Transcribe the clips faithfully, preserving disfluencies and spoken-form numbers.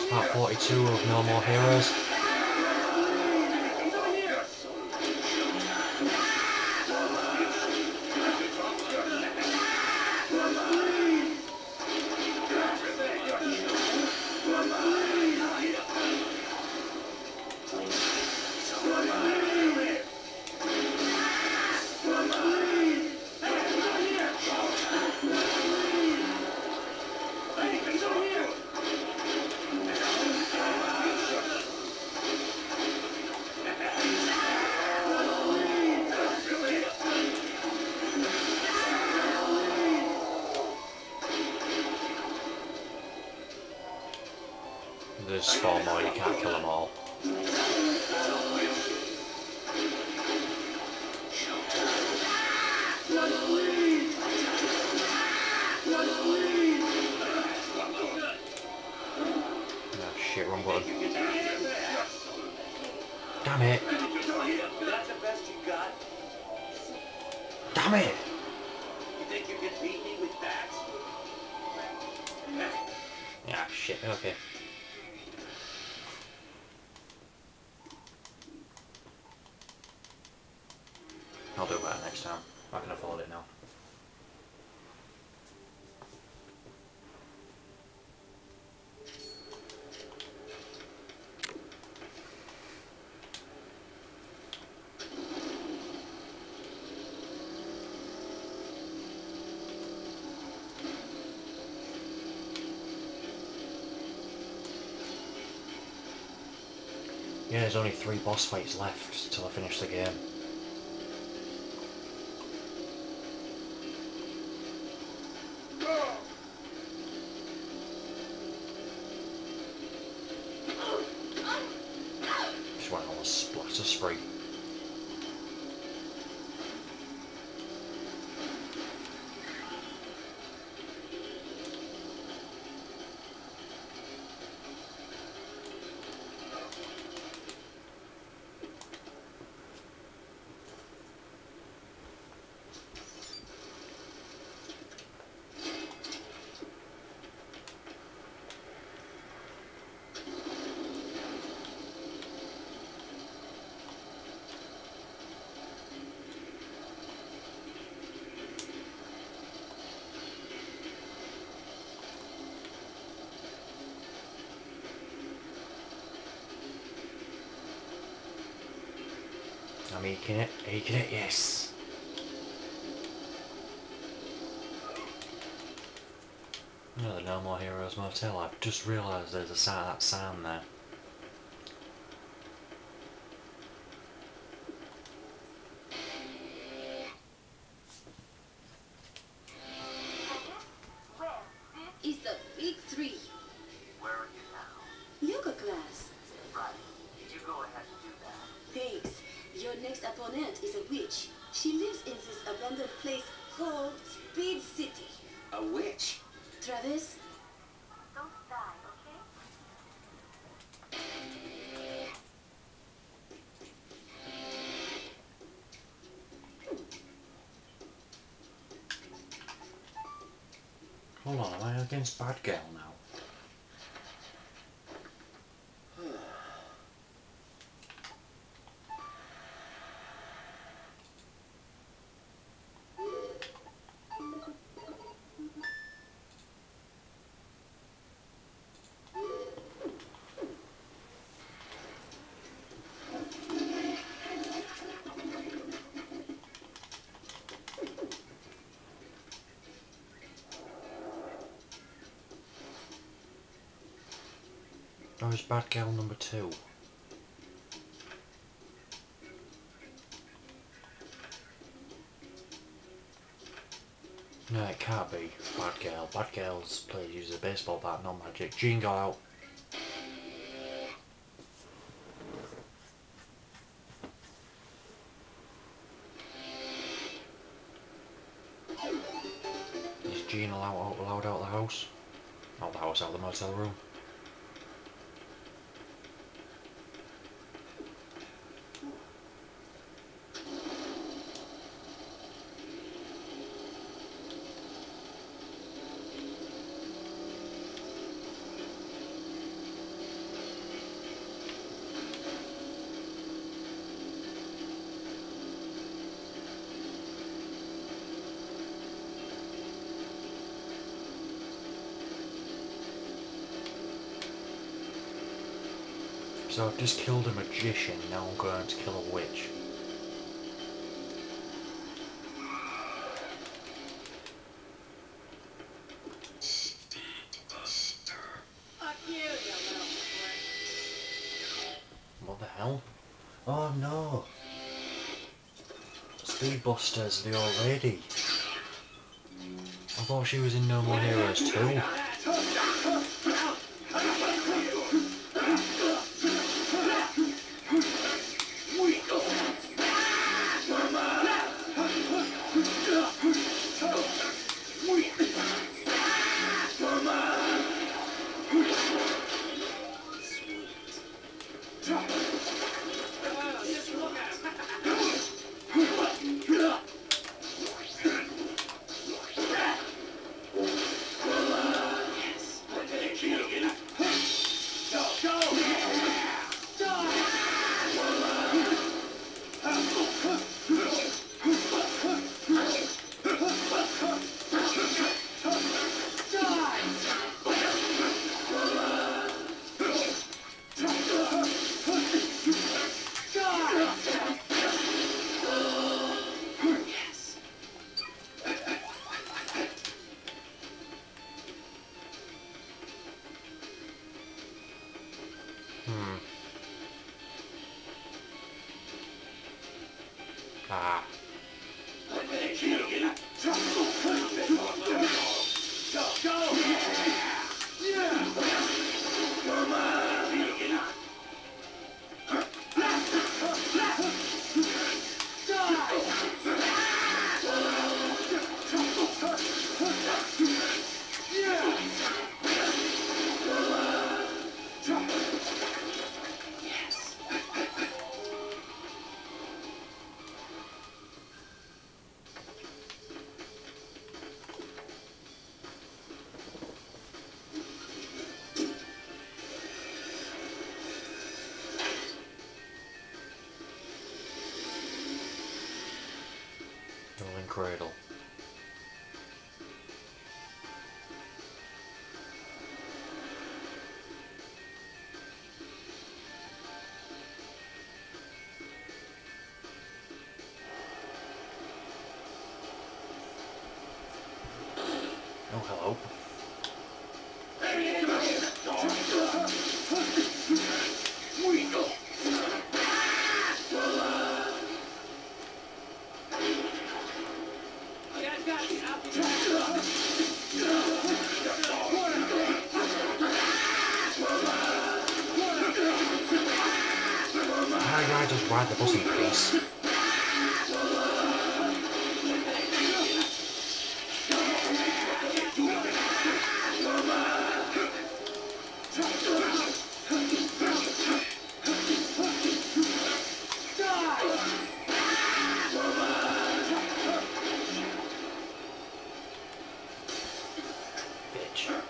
Part forty-two of No More Heroes. There's spawn more, you can't kill them all. Oh shit, wrong button. Damn it! Damn it! Yeah, shit, okay. I'll do better next time. I can afford it now. Yeah, there's only three boss fights left till I finish the game. Just went on a splatter spree. I'm eking it, eking it, yes! No, the No More Heroes Motel. I've just realised there's a sound, that sound there. It's the big three. Where are you now? Yoga class. Right. You go ahead and do that. Thanks. Your next opponent is a witch. She lives in this abandoned place called Speed City. A witch? Travis? Don't die, okay? Hold on, am I against Bad Girl now? Or is Bad Girl number two? No, it can't be Bad Girl. Bad Girl's played uses a baseball bat, not magic. Jean got out. Is Jean allowed, allowed out of the house? Not the house, out of the motel room. So I've just killed a magician, now I'm going to kill a witch. Fuck you, you little prick. What the hell? Oh no! Speedbusters, the old lady. I thought she was in No More Heroes too. Hmm. Ah. Rolling cradle. Oh, hello. How do I just ride the bus in peace? Bitch.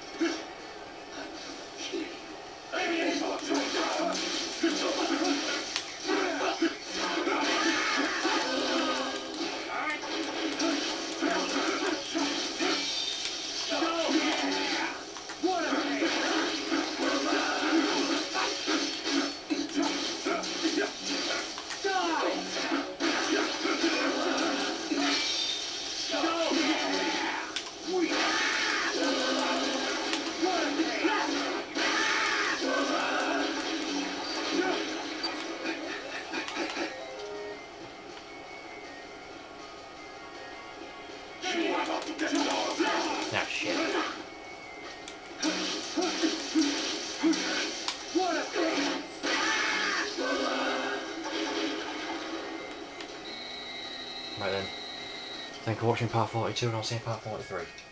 Ah, shit. Right then. Thank you for watching part forty-two and I'll see you in part forty-three.